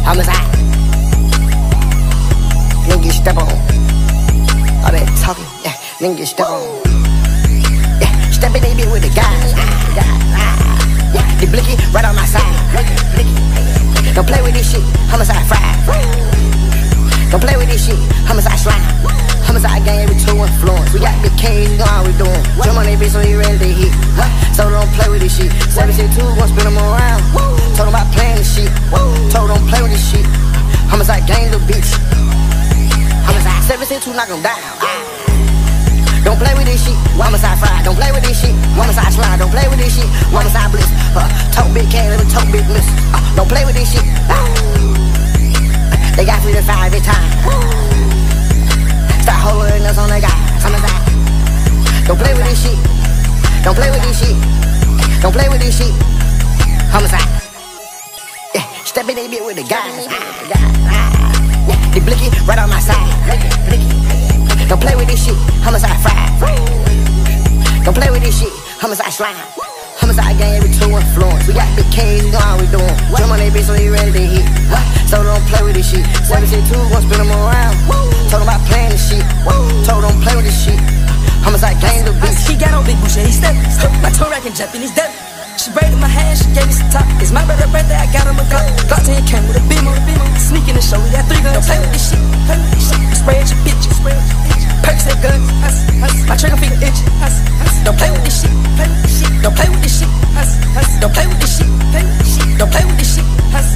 Homicide. Nigga get step on. All that talking, yeah, nigga get step on. Yeah, step in they bit with the guys. Yeah, the blicky right on my side. Don't play with this shit, homicide fried. Don't play with this shit, homicide slime. Homicide gang every 2 influence. We got big K's, you know how we doing. Jump on that bitch so you ready to hit. So don't play with this shit. 762, gon' spin them around. Told them about playing this shit. Told them don't play with this shit. Homicide gang, little bitch. Homicide 762, knock them down. Don't play with this shit. Homicide fried. Don't play with this shit. Homicide slide. Don't play with this shit. Homicide bliss. Talk big can, let me talk big miss. Don't play with this shit. They got 3 to 5 every time. Start holding us on the guy. Homicide. Don't play with this shit. Don't play with this shit. Don't play with this shit. Homicide. Yeah, step in they bit with the guys. Yeah, the blicky right on my side. Don't play with this shit. Homicide fried. Don't play with this shit. Homicide slime. Homicide gang every 2 influence. We got big K's, you know how we doing. Jump on that bitch so you ready to hit. So don't play with this shit. 762, gon' spin them around. Told them about playing this shit. Told them don't play with this shit. Homicide gang, little bitch. He got on big boucher, he stepped. My toe racking Japanese death. She braided my hair, she gave me some top. It's my birthday, I got him a Glock. Glock 10 came with a beamer. Sneaking the show, we got 3 guns. Don't play with this shit. Spray at your bitch. Perks that gun. My trigger finger itch. Don't play with this shit. Don't play with this shit. Don't play with this shit. Don't play with this shit.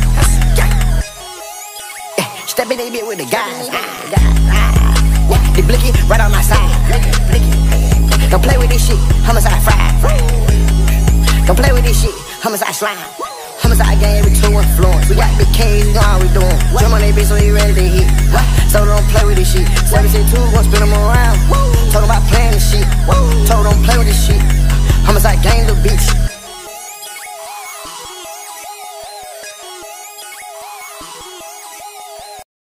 Yeah, step in they bit with the guys. The blicky right on my side. Don't play with this shit. Homicide fried. Don't play with this shit. Homicide slime. Homicide gang every 2 influence. We got big K's, you know how we doing. Jump on that bitch so you ready to hit. So don't play with this shit. 762, gon' spin them around. Told them about playing this shit. Told them don't play with this shit. Homicide gang, little bitch.